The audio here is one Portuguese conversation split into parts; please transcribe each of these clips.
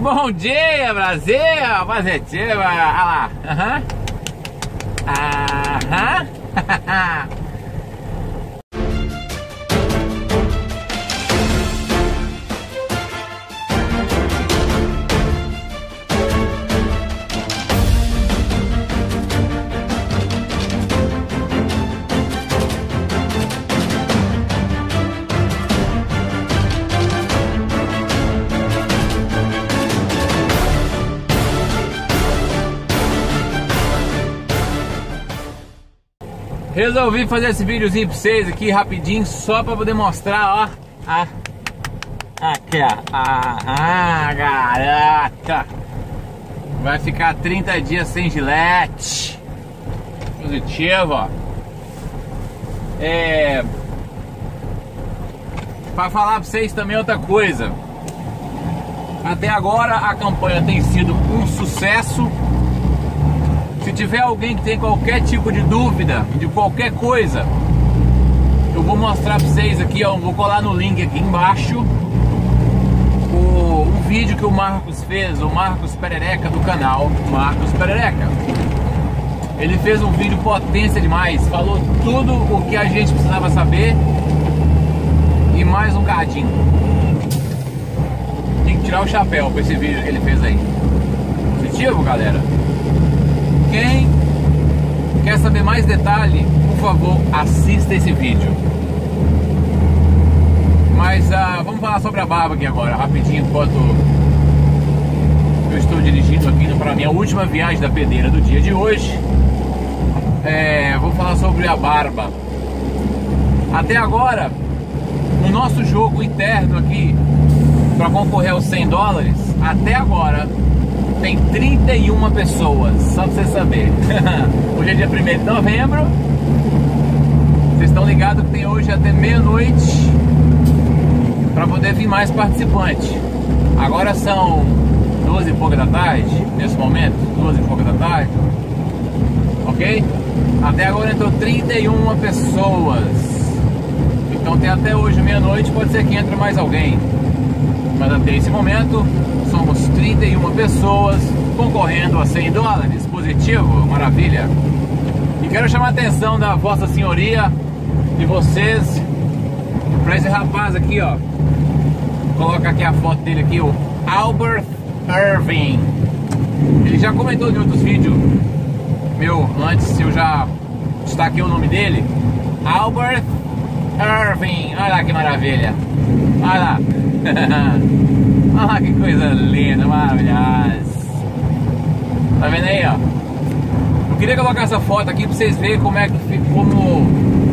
Bom dia, Brasil! Positiva! Olha lá! Aham! Resolvi fazer esse videozinho pra vocês aqui rapidinho, só pra poder mostrar, ó. Aqui, ó. Caraca! Vai ficar 30 dias sem gilete. Positivo, ó. Pra falar pra vocês também outra coisa. Até agora a campanha tem sido um sucesso. Se tiver alguém que tem qualquer tipo de dúvida de qualquer coisa, eu vou mostrar pra vocês aqui, ó. Vou colar no link aqui embaixo um vídeo que o Marcos fez, o Marcos Perereca, do canal Marcos Perereca. Ele fez um vídeo potência demais, falou tudo o que a gente precisava saber e mais um cadinho. Tem que tirar o chapéu pra esse vídeo que ele fez aí. Positivo, galera? Quem quer saber mais detalhe, por favor, assista esse vídeo. Mas vamos falar sobre a barba aqui agora, rapidinho, enquanto eu estou dirigindo aqui para a minha última viagem da pedreira do dia de hoje. Vou falar sobre a barba. Até agora, no nosso jogo interno aqui, para concorrer aos $100, até agora tem 31 pessoas, só pra você saber. Hoje é dia 1º de novembro. Vocês estão ligados que tem hoje até meia-noite para poder vir mais participantes. Agora são 12 e pouca da tarde, nesse momento, 12 e pouca da tarde. Ok? Até agora entrou 31 pessoas. Então tem até hoje meia-noite, pode ser que entre mais alguém. Mas até esse momento somos 31 pessoas concorrendo a $100. Positivo, maravilha. E quero chamar a atenção da Vossa Senhoria, de vocês, para esse rapaz aqui, ó. Vou colocar aqui a foto dele aqui, o Albert Irving. Ele já comentou em outros vídeos meu antes, eu já destaquei o nome dele. Albert Irving, olha lá que maravilha. Olha lá. Olha lá que coisa linda, maravilhosa. Tá vendo aí, ó? Eu queria colocar essa foto aqui pra vocês verem como é que fica, como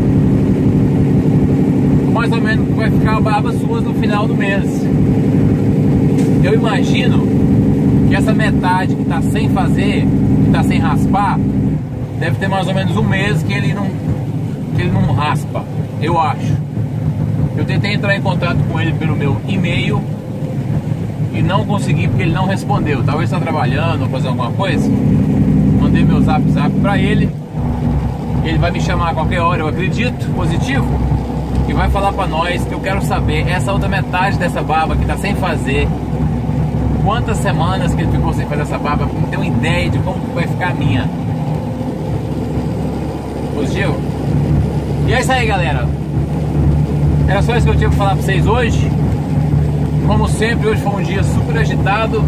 mais ou menos vai ficar a barba sua no final do mês. Eu imagino que essa metade que tá sem fazer, que tá sem raspar, deve ter mais ou menos um mês que ele não raspa, eu acho. Eu tentei entrar em contato com ele pelo meu e-mail e não consegui porque ele não respondeu. Talvez está trabalhando ou fazendo alguma coisa. Mandei meu zap para ele. Ele vai me chamar a qualquer hora, eu acredito, positivo. E vai falar para nós que eu quero saber essa outra metade dessa barba que está sem fazer. Quantas semanas que ele ficou sem fazer essa barba, para ter uma ideia de como vai ficar a minha. Positivo? E é isso aí, galera. Era só isso que eu tinha para falar para vocês hoje. Como sempre, hoje foi um dia super agitado.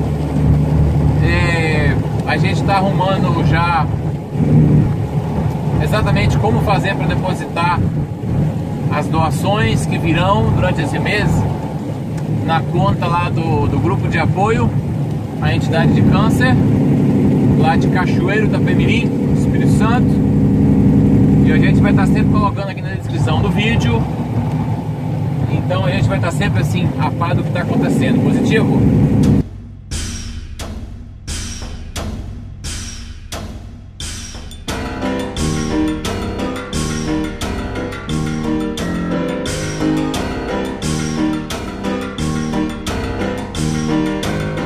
A gente está arrumando já exatamente como fazer para depositar as doações que virão durante esse mês na conta lá do grupo de apoio à entidade de câncer lá de Cachoeiro, Itapemirim, Espírito Santo. E a gente vai estar sempre colocando aqui na descrição do vídeo. Então a gente vai estar sempre assim, a par do que está acontecendo. Positivo?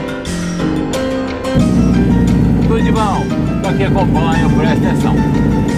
Tudo de bom? Tô aqui, acompanho, presta atenção.